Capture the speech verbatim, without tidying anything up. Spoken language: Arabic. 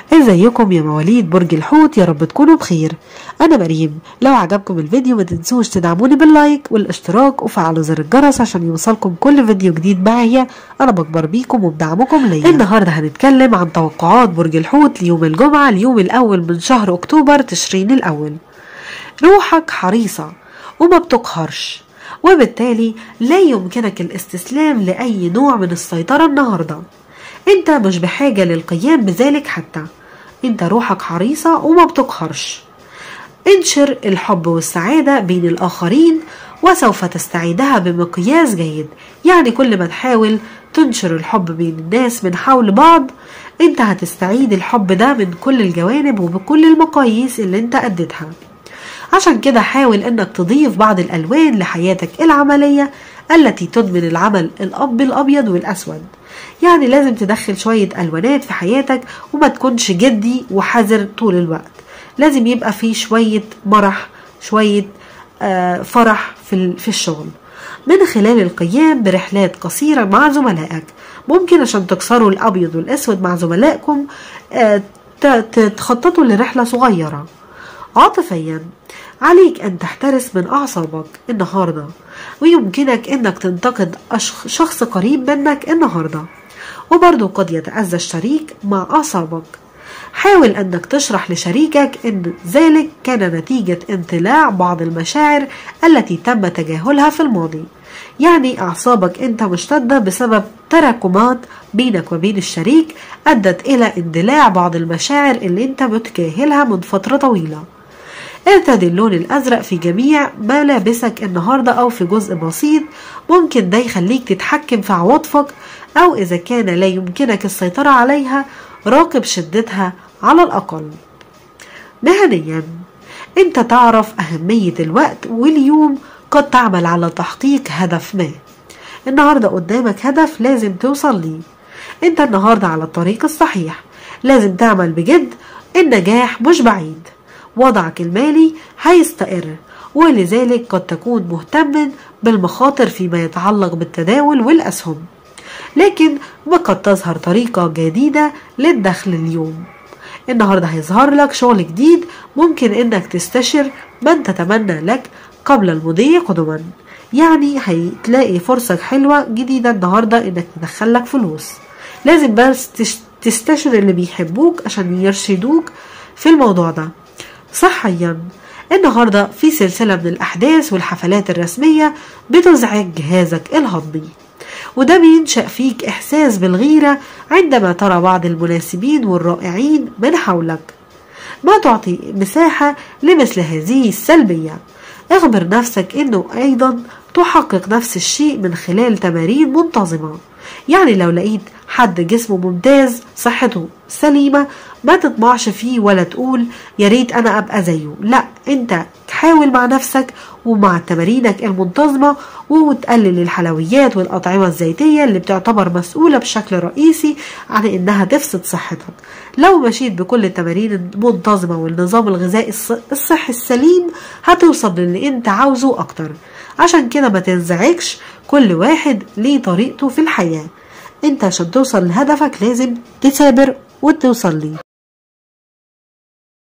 ازيكم يا مواليد برج الحوت؟ يا رب تكونوا بخير. انا مريم. لو عجبكم الفيديو ما تنسوش تدعموني باللايك والاشتراك وفعلوا زر الجرس عشان يوصلكم كل فيديو جديد معايا. انا بكبر بيكم وبدعمكم ليا. النهارده هنتكلم عن توقعات برج الحوت ليوم الجمعه، اليوم الاول من شهر اكتوبر تشرين الاول. روحك حريصه وما بتقهرش، وبالتالي لا يمكنك الاستسلام لاي نوع من السيطره النهارده. انت مش بحاجه للقيام بذلك، حتى انت روحك حريصة وما بتقهرش. انشر الحب والسعادة بين الآخرين وسوف تستعيدها بمقياس جيد. يعني كل ما تحاول تنشر الحب بين الناس من حول بعض، انت هتستعيد الحب ده من كل الجوانب وبكل المقاييس اللي انت أديتها. عشان كده حاول انك تضيف بعض الألوان لحياتك العملية التي تدمن العمل الأب الأبيض والأسود. يعني لازم تدخل شوية ألوانات في حياتك وما تكونش جدي وحذر طول الوقت. لازم يبقى فيه شوية مرح، شوية آه فرح في, في الشغل، من خلال القيام برحلات قصيرة مع زملائك. ممكن عشان تكسروا الأبيض والأسود مع زملائكم آه تخططوا لرحلة صغيرة. عاطفيا عليك أن تحترس من أعصابك النهاردة، ويمكنك أنك تنتقد شخص قريب منك النهاردة، وبرضو قد يتأذى الشريك مع أعصابك. حاول أنك تشرح لشريكك أن ذلك كان نتيجة انطلاع بعض المشاعر التي تم تجاهلها في الماضي. يعني أعصابك أنت مشتدة بسبب تراكمات بينك وبين الشريك أدت إلى اندلاع بعض المشاعر اللي أنت متجاهلها من فترة طويلة. ارتدي اللون الأزرق في جميع ملابسك النهاردة أو في جزء بسيط، ممكن ده يخليك تتحكم في عواطفك، أو إذا كان لا يمكنك السيطرة عليها راقب شدتها على الأقل. مهنيا أنت تعرف أهمية الوقت، واليوم قد تعمل على تحقيق هدف ما. النهاردة قدامك هدف لازم توصل ليه. أنت النهاردة على الطريق الصحيح، لازم تعمل بجد. النجاح مش بعيد، وضعك المالي هيستقر، ولذلك قد تكون مهتما بالمخاطر فيما يتعلق بالتداول والأسهم، لكن وقد تظهر طريقة جديدة للدخل اليوم. النهاردة هيظهر لك شغل جديد، ممكن انك تستشر من تتمنى لك قبل المضي قدما. يعني هتلاقي فرصة حلوة جديدة النهاردة انك تدخلك فلوس. لازم بس تستشر اللي بيحبوك عشان يرشدوك في الموضوع ده. صحيا النهاردة في سلسلة من الأحداث والحفلات الرسمية بتزعج جهازك الهضمي، وده بينشأ فيك إحساس بالغيرة عندما ترى بعض المناسبين والرائعين من حولك. ما تعطي مساحة لمثل هذه السلبية. اخبر نفسك انه ايضا تحقق نفس الشيء من خلال تمارين منتظمة. يعني لو لقيت حد جسمه ممتاز صحته سليمة، ما تطمعش فيه ولا تقول يا ريت انا ابقى زيه. لا، انت حاول مع نفسك ومع تمارينك المنتظمة، وتقلل الحلويات والأطعمة الزيتية اللي بتعتبر مسؤولة بشكل رئيسي عن انها تفسد صحتك. لو مشيت بكل التمارين المنتظمة والنظام الغذائي الصحي السليم هتوصل للي انت عاوزه اكتر. عشان كده ما تنزعجش، كل واحد ليه طريقته في الحياة. انت عشان توصل لهدفك لازم تثابر وتوصل ليه.